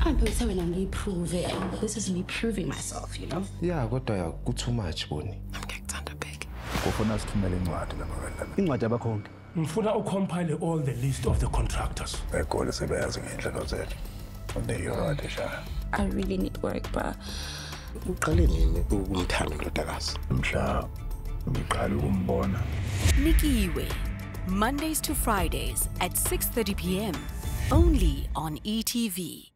I'm going to prove it. This is me proving myself, you know? Yeah, got too much, Bonnie. I'm getting under big. Mfuna ucompile all the list of the contractors. I really need work, but Nikiwe, Mondays to Fridays at 6:30 p.m. only on ETV.